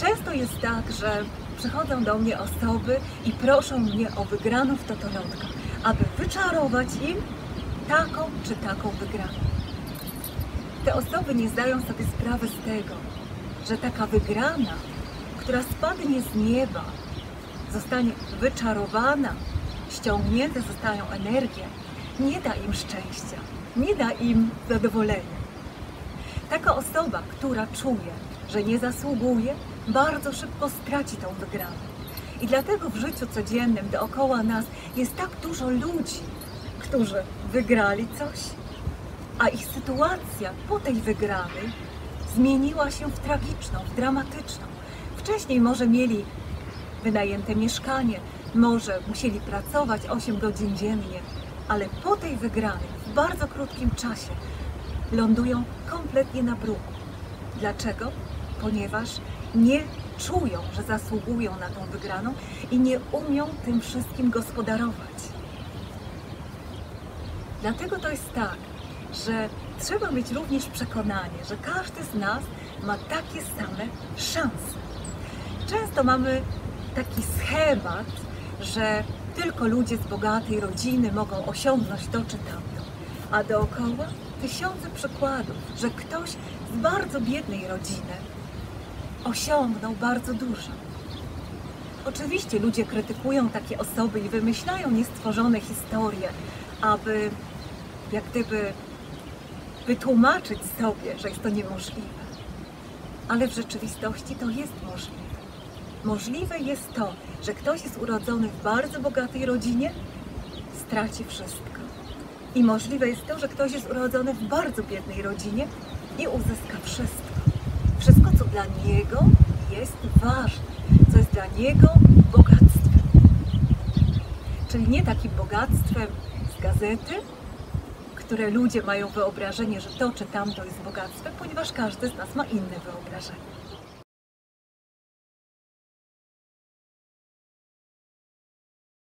Często jest tak, że przychodzą do mnie osoby i proszą mnie o wygraną w totolotka, aby wyczarować im taką czy taką wygraną. Te osoby nie zdają sobie sprawy z tego, że taka wygrana, która spadnie z nieba, zostanie wyczarowana, ściągnięte zostają energie, nie da im szczęścia, nie da im zadowolenia. Taka osoba, która czuje, że nie zasługuje, bardzo szybko straci tą wygraną. I dlatego w życiu codziennym dookoła nas jest tak dużo ludzi, którzy wygrali coś, a ich sytuacja po tej wygranej zmieniła się w tragiczną, w dramatyczną. Wcześniej może mieli wynajęte mieszkanie, może musieli pracować 8 godzin dziennie, ale po tej wygranej w bardzo krótkim czasie lądują kompletnie na bruku. Dlaczego? Ponieważ nie czują, że zasługują na tą wygraną i nie umią tym wszystkim gospodarować. Dlatego to jest tak, że trzeba mieć również przekonanie, że każdy z nas ma takie same szanse. Często mamy taki schemat, że tylko ludzie z bogatej rodziny mogą osiągnąć to czy tamto, a dookoła tysiące przykładów, że ktoś z bardzo biednej rodziny osiągnął bardzo dużo. Oczywiście ludzie krytykują takie osoby i wymyślają niestworzone historie, aby jak gdyby wytłumaczyć sobie, że jest to niemożliwe. Ale w rzeczywistości to jest możliwe. Możliwe jest to, że ktoś jest urodzony w bardzo bogatej rodzinie, straci wszystko. I możliwe jest to, że ktoś jest urodzony w bardzo biednej rodzinie i uzyska wszystko. Wszystko, co dla niego jest ważne, co jest dla niego bogactwem. Czyli nie takim bogactwem z gazety, które ludzie mają wyobrażenie, że to czy tamto jest bogactwem, ponieważ każdy z nas ma inne wyobrażenie.